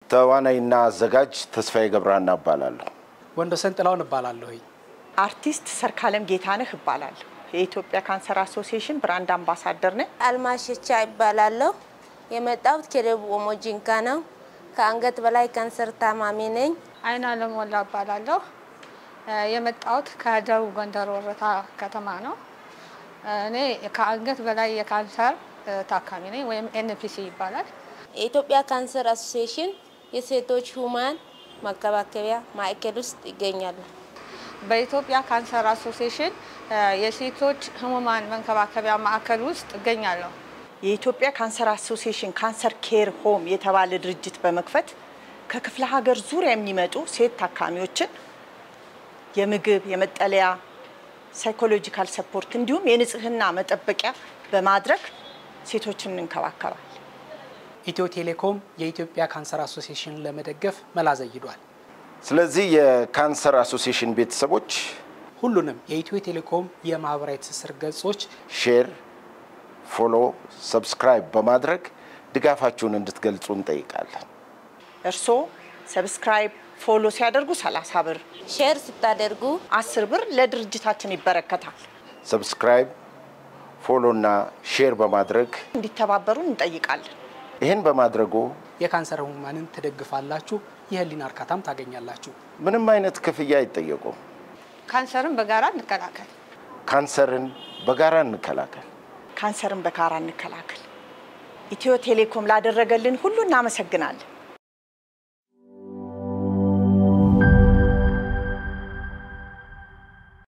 ተዋናይና አዘጋጅ ተስፋዬ ገብረሃና እባላለሁ። ወንዶሰን ጥላውን እባላለሁ። አርቲስት ሰርካለም ጌታነህ እባላለሁ። የኢትዮጵያ ካንሰር አሶሲዬሽን ብራንድ አምባሳደር ነኝ። አልማሽቻ እባላለሁ። የመጣሁት ከደቡብ ኦሞ ጂንካ ነው። ከአንገት በላይ ካንሰር ታማሚ ነኝ። አይናለም ወላ እባላለሁ። የመጣሁት ከደቡብ ጎንደር ወረታ ከተማ ነው። እኔ ከአንገት በላይ የካንሰር ታካሚ ነኝ ወይም ኤንፒሲ ይባላል። የኢትዮጵያ ካንሰር አሶሲዬሽን የሴቶች ሁማን መከባከቢያ ማዕከል ውስጥ ይገኛሉ። በኢትዮጵያ ካንሰር አሶሲዬሽን የሴቶች ህሙማን መንከባከቢያ ማዕከል ውስጥ ይገኛለሁ። የኢትዮጵያ ካንሰር አሶሲዬሽን ካንሰር ኬር ሆም የተባለ ድርጅት በመክፈት ከክፍለ ሀገር ዙሪያ የሚመጡ ሴት ታካሚዎችን የምግብ፣ የመጠለያ፣ ሳይኮሎጂካል ሰፖርት እንዲሁም የንጽህና መጠበቂያ በማድረግ ሴቶችን እንከባከባለን። ኢትዮ ቴሌኮም የኢትዮጵያ ካንሰር አሶሲዬሽን ለመደገፍ መላ ዘይዷል። ስለዚህ የካንሰር አሶሲዬሽን ቤተሰቦች ሁሉንም የኢትዮ ቴሌኮም የማህበራዊ ትስስር ገጾች ሼር፣ ፎሎ፣ ሰብስክራይብ በማድረግ ድጋፋችሁን እንድትገልጹ እንጠይቃለን። እርሶ ሰብስክራይብ ፎሎ ሲያደርጉ 30 ብር፣ ሼር ስታደርጉ 10 ብር ለድርጅታችን ይበረከታል። ሰብስክራይብ፣ ፎሎና ሼር በማድረግ እንዲተባበሩን እንጠይቃለን። ይሄን በማድረጉ የካንሰር ህሙማንን ትደግፋላችሁ፣ የህሊና እርካታም ታገኛላችሁ። ምንም አይነት ክፍያ አይጠየቁም። ካንሰርን በጋራ እንከላከል። ካንሰርን በጋራ እንከላከል። ካንሰርን በጋራ እንከላከል። ኢትዮ ቴሌኮም ላደረገልን ሁሉ እናመሰግናለን።